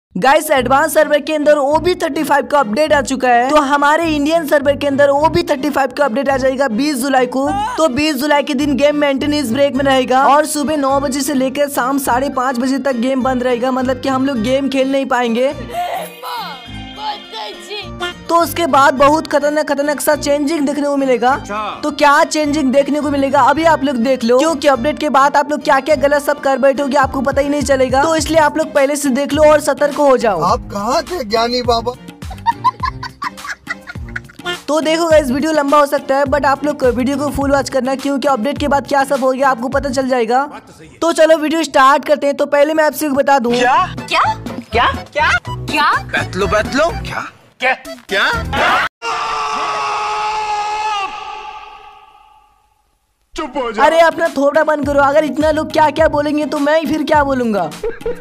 Guys advance server के अंदर OB35 का अपडेट आ चुका है। तो हमारे इंडियन सर्वर के अंदर OB35 का अपडेट आ जाएगा 20 जुलाई को। तो 20 जुलाई के दिन गेम मेंटेनेंस ब्रेक में रहेगा और सुबह 9 बजे से लेकर शाम 5:30 बजे तक गेम बंद रहेगा। मतलब कि हम लोग गेम खेल नहीं पाएंगे। तो उसके बाद बहुत खतरनाक सा चेंजिंग देखने को मिलेगा। तो क्या चेंजिंग देखने को मिलेगा अभी आप लोग देख लो, क्योंकि अपडेट के बाद आप लोग क्या क्या गलत सब कर बैठोगे आपको पता ही नहीं चलेगा। तो इसलिए आप लोग पहले से देख लो और सतर्क हो जाओ। आप कहाँ थे ज्ञानी बाबा? तो देखो गाइस वीडियो लंबा हो सकता है, बट आप लोग वीडियो को फुल वॉच करना, क्योंकि अपडेट के बाद क्या सब हो गया आपको पता चल जाएगा। तो चलो वीडियो स्टार्ट करते हैं। तो पहले मैं आपसे बता दूं क्या क्या क्या क्या क्या बैतलो क्या क्या क्या चुप हो जा। अरे अपना थोड़ा बंद करो। अगर इतना लोग क्या क्या बोलेंगे तो मैं फिर क्या बोलूंगा।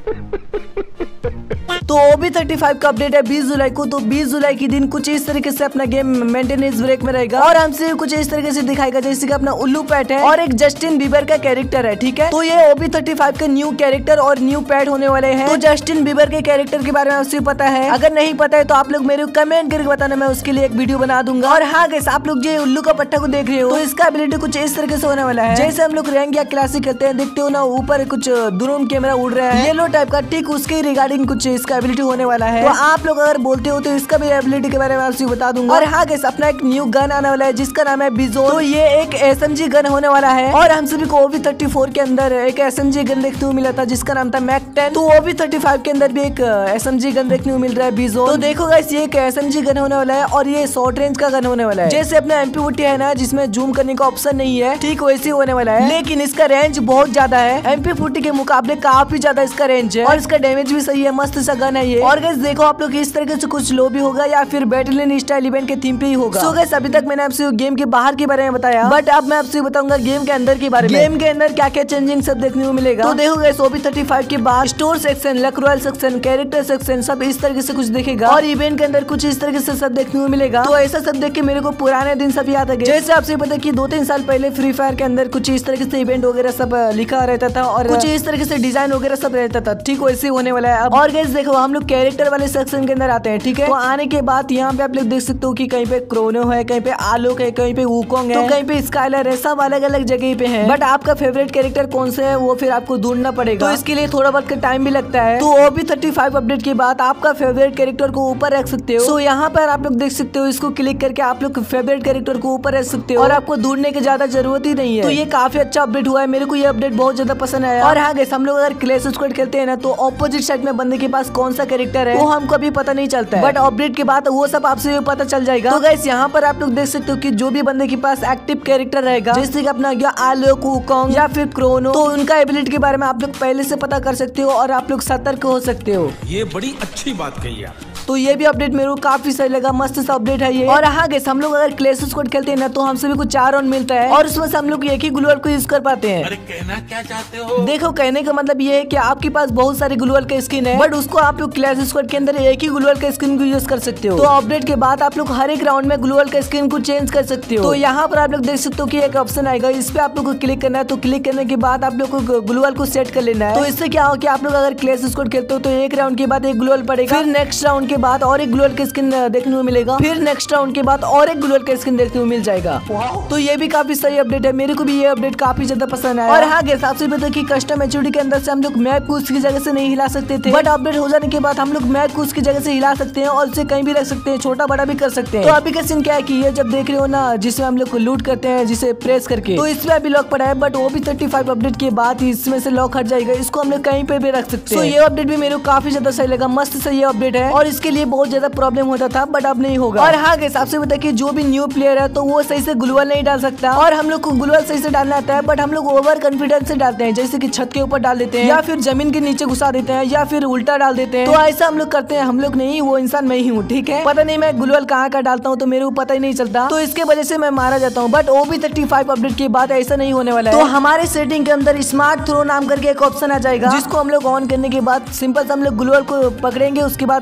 तो OB35 का अपडेट है 20 जुलाई को। तो 20 जुलाई के दिन कुछ इस तरीके से अपना गेम मेंटेनेंस ब्रेक में रहेगा और हमसे कुछ इस तरीके से दिखाएगा जैसे कि अपना उल्लू पैट है और एक जस्टिन बीबर का कैरेक्टर है। ठीक है, तो ये OB35 का न्यू कैरेक्टर और न्यू पैट होने वाले हैं। तो जस्टिन बीबर के कैरेक्टर के बारे में आपसे पता है? अगर नहीं पता है तो आप लोग मेरे को कमेंट करके बताना, मैं उसके लिए एक वीडियो बना दूंगा। और हाँ गाइस, आप लोग जो उल्लू का पट्टा को देख रहे हो, तो इसका एबिलिटी कुछ इस तरीके से होने वाला है जैसे हम लोग रैंक या क्लासिक खेलते हैं, देखते हो ना ऊपर कुछ ड्रोन कैमरा उड़ रहा है येलो टाइप का, ठीक उसके रिगार्डिंग कुछ इसका एबिलिटी होने वाला है। तो आप लोग अगर बोलते हो तो इसका भी एबिलिटी के बारे में आपसे बता दूंगा। और हाँ गाइस, अपना एक न्यू गन आने वाला है जिसका नाम है बिजोन। तो ये एक SMG गन होने वाला है और हम सभी को OB34 के अंदर एक SMG गन देखने को मिला था जिसका नाम था मैक 10। तो OB35 के अंदर भी एक SMG गन देखने को मिल रहा है बिजोन। तो देखो गाइस, ये एक SMG गन होने वाला है और ये शॉर्ट रेंज का गन होने वाला है। जैसे अपना MP40 है ना जिसमें जूम करने का ऑप्शन नहीं है, ठीक वैसे होने वाला है, लेकिन इसका रेंज बहुत ज्यादा है। MP40 के मुकाबले काफी ज्यादा इसका रेंज है और इसका डैमेज भी सही है। मस्त सा गन है ये। और गाइस देखो आप लोग इस तरीके से कुछ लॉबी होगा या फिर बैटलियन स्टाइल इवेंट के थीम पे ही होगा। सो गाइस अभी तक मैंने आपसे गेम के बाहर के बारे में बताया, बट अब मैं आपसे बताऊंगा गेम के अंदर के बारे में। गेम के अंदर क्या क्या चेंजिंग सब देखने को मिलेगा। तो देखो गाइस, OB35 के बाद store section, luck royale section, character section सब इस तरीके से कुछ दिखेगा और इवेंट के अंदर कुछ इस तरीके से सब देखने को मिलेगा। तो ऐसा सब देख के मेरे को पुराने दिन सब याद आ गए। जैसे आपसे पता कि 2-3 साल पहले फ्री फायर के अंदर कुछ इस तरीके से इवेंट वगैरह सब लिखा रहता था और कुछ इस तरीके से डिजाइन वगैरह सब रहता था, ठीक वैसे होने वाला है अब। और गाइस देखो हम लोग कैरेक्टर वाले सेक्शन के अंदर आते हैं। ठीक है, तो आने के बाद यहाँ पे आप लोग देख सकते हो कि कहीं पे क्रोनो है, कहीं पे आलोक है, कहीं पे वुकोंग है, तो कहीं पे स्काइलर है, सब अलग अलग जगह पे है। बट आपका फेवरेट कैरेक्टर कौन सा है वो फिर आपको ढूंढना पड़ेगा, तो इसके लिए थोड़ा बहुत का टाइम भी लगता है। तो OB35 अपडेट के बाद आपका फेवरेट कैरेक्टर को ऊपर रख सकते हो। तो यहाँ पर आप लोग देख सकते हो, इसको क्लिक करके आप लोग फेवरेट कैरेक्टर को ऊपर रख सकते हो और आपको ढूंढने की ज्यादा जरूरत ही नहीं है। तो ये काफी अच्छा अपडेट हुआ है, मेरे को ये अपडेट बहुत ज्यादा पसंद आया। और हाँ गाइस, हम लोग अगर क्लैश स्क्वाड खेलते हैं ना तो ऑपोजिट साइड में बंदे के पास कौन सा कैरेक्टर है वो हमको अभी पता नहीं चलता है, बट अपडेट के बाद वो सब आपसे पता चल जाएगा। तो गाइस यहाँ पर आप लोग देख सकते हो कि जो भी बंदे के पास एक्टिव कैरेक्टर रहेगा जैसे कि अपना गया आलोक, वुकोंग या फिर क्रोनो, तो उनका एबिलिटी के बारे में आप लोग पहले से पता कर सकते हो और आप लोग सतर्क हो सकते हो। ये बड़ी अच्छी बात कही यार। तो ये भी अपडेट मेरे को काफी सही लगा, मस्त सा अपडेट है ये। और हाँ गाइस, हम लोग अगर क्लैश स्क्वाड खेलते हैं ना तो हमसे भी कुछ 4 राउंड मिलता है और उसमें से हम लोग एक ही ग्लूअल को यूज कर पाते हैं। अरे कहना क्या चाहते हो? देखो कहने का मतलब ये है कि आपके पास बहुत सारे ग्लूअल का स्किन है, बट उसको आप लोग क्लैश स्क्वाड के अंदर एक ही ग्लूअल का स्किन को यूज कर सकते हो। तो अपडेट के बाद आप लोग हर एक राउंड में ग्लूअल का स्किन को चेंज कर सकते हो। तो यहाँ पर आप लोग देख सकते हो कि एक ऑप्शन आएगा, इस पे आप लोग को क्लिक करना है। तो क्लिक करने के बाद आप लोग को ग्लूअल को सेट कर लेना है। तो इससे क्या हो कि आप लोग अगर क्लैश स्क्वाड खेलते हो तो एक राउंड के बाद एक ग्लूअल पड़ेगा, फिर नेक्स्ट राउंड के बाद और एक ग्लूअल स्किन देखने को मिलेगा, फिर नेक्स्ट राउंड के बाद और एक ग्लूअल का स्किन देखने को मिल जाएगा। तो ये भी काफी सही अपडेट है, मेरे को भी ये अपडेट काफी ज्यादा पसंद आया। और हाँ गाइस, आपसे पता कि कस्टम एचओडी के अंदर से हम लोग मैप को उसकी जगह से नहीं हिला सकते थे, बट अपडेट हो जाने के बाद हम लोग मैप को उसकी जगह से हिला सकते हैं और उसे कहीं भी रख सकते हैं, छोटा बड़ा भी कर सकते हैं। तो अभी का सीन क्या है कि ये जब देख रहे हो ना जिसमें हम लोग लूट करते हैं जिसे प्रेस करके, तो इसमें अभी लॉक पड़ा है, बट OB35 अपडेट के बाद इसमें से लॉक हट जाएगा, इसको हम लोग कहीं पे भी रख सकते हैं। तो ये अपडेट भी मेरे को काफी ज्यादा सही लगा, मस्त सही अपडेट है और इसके लिए बहुत ज्यादा प्रॉब्लम होता था, बट अब नहीं होगा। और हाँ गाइस, आपसे बता कि जो भी न्यू प्लेयर है तो वो सही से ग्लूअल नहीं डाल सकता और हम लोग को ग्लूअल सही से डालना आता है, बट हम लोग ओवर कॉन्फिडेंस से डालते हैं, जैसे कि छत के ऊपर डाल देते हैं या फिर जमीन के नीचे घुसा देते हैं या फिर उल्टा डाल देते हैं। तो ऐसा हम लोग करते हैं, हम लोग नहीं, वो इंसान मैं ही हूँ। ठीक है, पता नहीं मैं ग्लूअल कहाँ का डालता हूँ तो मेरे को पता ही नहीं चलता, तो इसके वजह से मैं मारा जाता हूँ। बट OB35 अपडेट के बाद ऐसा नहीं होने वाला है। तो हमारे सेटिंग के अंदर स्मार्ट थ्रो नाम करके एक ऑप्शन आ जाएगा, जिसको हम लोग ऑन करने के बाद सिंपल से हम लोग ग्लूअल को पकड़ेंगे, उसके बाद अपना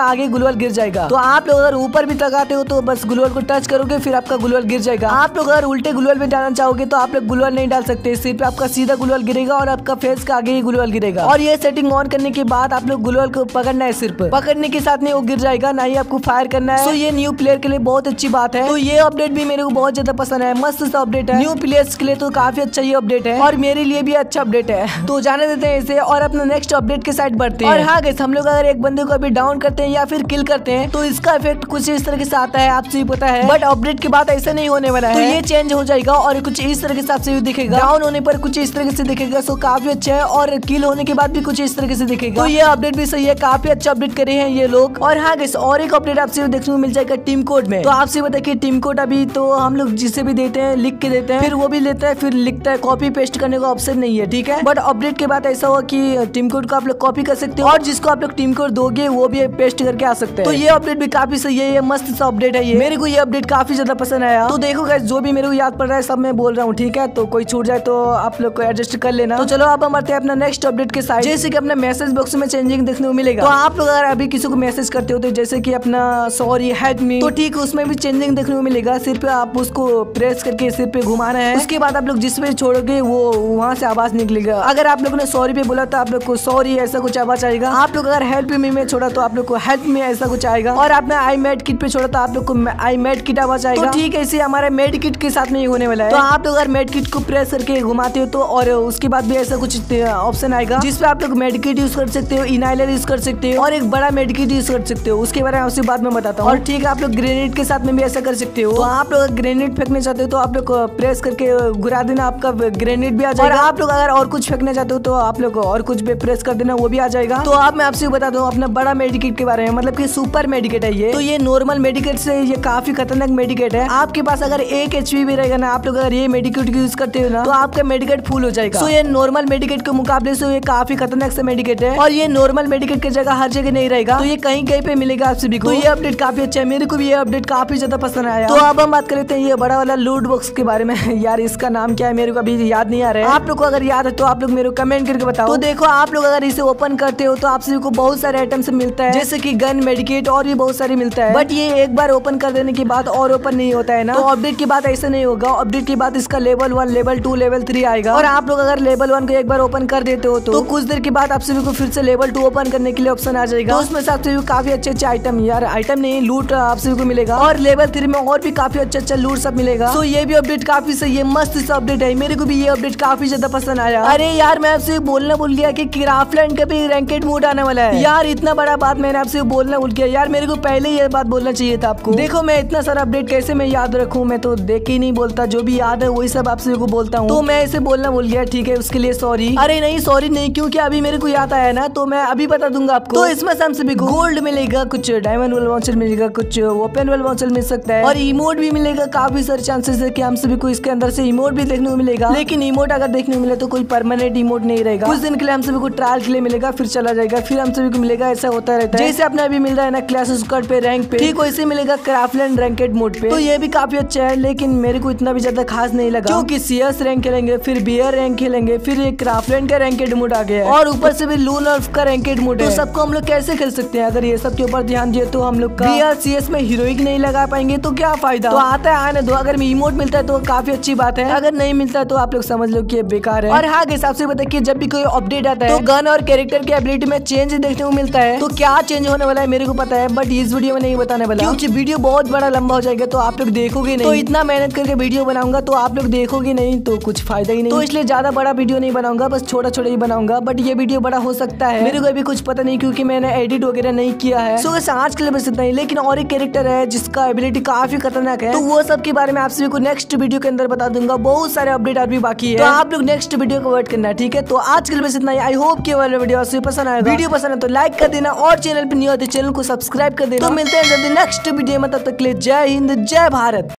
आगे ग्लूवॉल गिर जाएगा। तो आप लोग अगर ऊपर भी लगाते हो तो बस ग्लूवॉल को टच करोगे फिर आपका ग्लूवॉल गिर जाएगा। आप लोग अगर उल्टे ग्लूवॉल में डालना चाहोगे तो आप लोग ग्लूवॉल नहीं डाल सकते, सिर्फ आपका सीधा ग्लूवॉल गिरेगा और आपका फेस का आगे ही ग्लूवॉल गिरेगा। और ये सेटिंग ऑन करने के बाद आप लोग ग्लूवॉल को पकड़ना है, सिर्फ पकड़ने के साथ नहीं वो गिर जाएगा, ना ही आपको फायर करना है। तो ये न्यू प्लेयर के लिए बहुत अच्छी बात है। तो ये अपडेट भी मेरे को बहुत ज्यादा पसंद है, मस्त सा अपडेट है न्यू प्लेयर्स के लिए, तो काफी अच्छा ये अपडेट है और मेरे लिए भी अच्छा अपडेट है। तो जाने देते हैं इसे और अपने नेक्स्ट अपडेट के साइड बढ़ते हैं। और हाँ गाइस, हम लोग अगर एक बंदे को अभी डाउन करते हैं या फिर किल करते हैं तो इसका इफेक्ट कुछ इस तरह से आता है, आपसे भी पता है। बट अपडेट के बाद ऐसा नहीं होने वाला है, तो ये चेंज हो जाएगा और कुछ इस तरह से आपसे दिखेगा। डाउन होने पर कुछ इस तरह से दिखेगा, सो काफी अच्छा है। और किल होने के बाद भी कुछ इस तरह से दिखेगा, तो ये अपडेट भी सही है, काफी अच्छा अपडेट करे हैं ये लोग। और हाँ गाइस, और एक अपडेट आपसे देखने को मिल जाएगा टीम कोड में। तो आपसे बता कि टीम कोड अभी तो हम लोग जिसे भी देते हैं लिख के देते हैं, फिर वो भी लेता है फिर लिखता है, कॉपी पेस्ट करने का ऑप्शन नहीं है, ठीक है। बट अपडेट के बाद ऐसा हुआ कि टीम कोड को आप लोग कॉपी कर सकते हो और जिसको आप लोग टीम कोड दोगे वो भी पेस्ट करके आ सकते हैं। तो ये अपडेट भी काफी सही है, ये मस्त सा अपडेट है, ये मेरे को ये अपडेट काफी ज्यादा पसंद आया। तो देखो गाइस, जो भी मेरे को याद पड़ रहा है सब मैं बोल रहा हूँ, ठीक है। तो कोई छूट जाए तो आप लोग को एडजस्ट कर लेना। तो चलो अब हम आते हैं अपना नेक्स्ट अपडेट के साइड, जैसे कि अपना मैसेज बॉक्स में चेंजिंग देखने को मिलेगा। तो आप लोग अगर अभी किसी को मैसेज करते हो तो जैसे कि अपना सॉरी हेल्प मी, तो ठीक उसमें भी चेंजिंग देखने को मिलेगा। सिर पे आप उसको प्रेस करके सिर पे घुमाना है, उसके बाद आप लोग जिस पे छोड़ोगे वो वहाँ से आवाज निकलेगा। अगर आप लोगों ने सॉरी पे बोला तो आप लोग को सॉरी ऐसा कुछ आवाज आएगा। आप लोग अगर हेल्प मी में छोड़ा तो आप लोग को हेल्प मी ऐसा कुछ आएगा। और आपने आई मेड किट पे छोड़ा तो आप लोग को आई मेड किट आवाज आएगा। तो ठीक है, इसे हमारे मेड किट के साथ नहीं होने वाला है। तो आप लोग अगर मेड किट को प्रेस करके घुमाते हो तो और उसके बाद भी ऐसा कुछ ऑप्शन आएगा जिसपे आप लोग मेड किट यूज कर सकते हो, इनहेलर यूज कर सकते हो और एक बड़ा मेड किट यूज कर सकते हो। उसके बारे में आपसे बाद में बताता हूँ। और ठीक है, आप लोग ग्रेनेड के साथ में भी ऐसा कर सकते हो। तो आप लोग ग्रेनेड फेंकने चाहते हो तो आप लोग प्रेस करके घुरा देना, आपका ग्रेनेड भी आ जाएगा। और आप लोग अगर और कुछ फेंकना चाहते हो तो आप लोग और कुछ भी प्रेस कर देना, वो भी आ जाएगा। तो आप मैं आपसे बता दूं अपना बड़ा मेडिकेट के बारे में, मतलब कि सुपर मेडिकेट है ये। तो ये नॉर्मल मेडिकेट से ये काफी खतरनाक मेडिकेट है। आपके पास अगर 1 HP भी रहेगा ना, आप लोग अगर ये मेडिकेट यूज करते हो ना तो आपका मेडिकेट फुल हो जाएगा। तो ये नॉर्मल मेडिकेट के मुकाबले से ये काफी खतरनाक से मेडिकेट है और ये नॉर्मल मेडिकेट की जगह हर जगह नहीं रहेगा, तो ये कहीं कहीं पे मिलेगा आप सभी को। तो ये अपडेट काफी अच्छा है, मेरे को भी ये अपडेट काफी ज्यादा पसंद आया। तो अब हम बात कर लेते हैं ये बड़ा वाला लूट बॉक्स के बारे में। यार इसका नाम क्या है मेरे को अभी याद नहीं आ रहा है, आप लोग को अगर याद है तो आप लोग मेरे को कमेंट करके बताओ। तो देखो, आप लोग अगर इसे ओपन करते हो तो आप सभी को बहुत सारे आइटम्स मिलता है, जैसे कि गन, मेडिकेट और भी बहुत सारी मिलता है। बट ये एक बार ओपन कर देने के बाद और ओपन नहीं होता है ना, तो अपडेट के बाद ऐसा नहीं होगा। अपडेट के बाद इसका लेवल 1, लेवल 2, लेवल 3 आएगा। और आप लोग अगर लेवल 1 को एक बार ओपन कर देते हो तो कुछ देर के बाद आप सभी को फिर से लेवल 2 ओपन करने के लिए ऑप्शन आ जाएगा। तो उसमें से आप सभी को काफी अच्छे अच्छे आइटम, यार आइटम नहीं लूट आप सभी को मिलेगा। और लेवल 3 में और भी काफी अच्छा लूट सब मिलेगा। तो ये भी अपडेट काफी सही है, मस्त सा अपडेट है, मेरे को भी ये अपडेट काफी ज्यादा पसंद आया। अरे यार, मैं आपसे बोलना भूल गया कि क्राफ्टलैंड का भी रैंकेड मोड आने वाला है। यार इतना बड़ा बात मैंने आपसे बोलना भूल गया यार, मेरे को पहले ये बात बोलना चाहिए था आपको। देखो, मैं इतना सारा अपडेट कैसे मैं याद रखूं, मैं तो देख के ही नहीं बोलता, जो भी याद है वही सब आपसे को बोलता हूँ। तो मैं इसे बोलना भूल गया, ठीक है, उसके लिए सॉरी। अरे नहीं, सॉरी नहीं, क्योंकि अभी मेरे को याद आया ना, तो मैं अभी बता दूंगा आपको। तो इसमें हम सभी को गोल्ड मिलेगा, कुछ डायमंड वाला वाउचर मिलेगा, कुछ ओपन वाला वाउचर मिल सकता है और इमोट भी मिलेगा। काफी सारे चांसेस है कि हम सभी को इसके अंदर से इमोट भी देखने को मिलेगा, लेकिन इमोट अगर देखने को मिले तो कोई परमानेंट इमोट नहीं रहेगा। कुछ दिन के लिए हम सभी को ट्रायल के लिए मिलेगा, फिर चला जाएगा, फिर हम सभी को मिलेगा। ऐसा होता रहता है, जैसे अपने अभी मिल रहा है ना क्लास स्क्वाड पे रैंक पे, ठीक वैसे मिलेगा क्राफ्टलैंड रैंकेड मोड पे। तो ये भी काफी अच्छा है, लेकिन मेरे को इतना भी ज्यादा खास नहीं लगा, क्योंकि CS रैंक खेलेंगे, फिर बियर रैंक खेलेंगे, फिर ये क्राफ्टलैंड का रैंकेड मोड आ गया है और ऊपर से भी लून अल्फ का रैंकेड मोड है। तो सबको हम लोग कैसे खेल सकते हैं? अगर ये सब के ऊपर ध्यान दिए तो हम लोग बियर CS में हीरोइक नहीं लगा पाएंगे, तो क्या फायदा। तो आता है आने दो, अगर इमोट मिलता है तो काफी अच्छी बात है, अगर नहीं मिलता है तो आप लोग समझ लो कि ये बेकार है। और हाँ गाइस, आपसे बता कि जब भी कोई अपडेट आता है तो गन और कैरेक्टर की एबिलिटी में चेंज देखने को मिलता है। तो क्या चेंज होने वाला है मेरे को पता है, बट इस वीडियो में नहीं बताने वाला, क्योंकि वीडियो बहुत बड़ा लंबा हो जाएगा तो आप लोग देखोगे नहीं। तो इतना मेहनत करके वीडियो बनाऊंगा तो आप लोग देखोगे नहीं तो कुछ फायदा ही नहीं। तो इसलिए ज्यादा बड़ा वीडियो नहीं बनाऊंगा, बस छोटा छोटा ही बनाऊंगा। बट ये वीडियो बड़ा हो सकता है, मेरे को अभी कुछ पता नहीं, क्योंकि मैंने एडिट वगैरह नहीं किया है। सो आज के लिए बस इतना ही। लेकिन और एक कैरेक्टर है जिसका एबिलिटी काफी खतरनाक है, तो वो सब के बारे में आप सभी को नेक्स्ट वीडियो के अंदर बता दूंगा। बहुत सारे अपडेट अभी बाकी है, तो आप लोग नेक्स्ट वीडियो को वेट करना, ठीक है। तो आज के लिए बस इतना ही। आई होप कि वाला वीडियो आपको पसंद आएगा। वीडियो पसंद है तो लाइक कर देना और चैनल पे न्यू हो तो चैनल को सब्सक्राइब कर देना। तो मिलते हैं जल्दी नेक्स्ट वीडियो में, तब तक के लिए जय हिंद, जय भारत।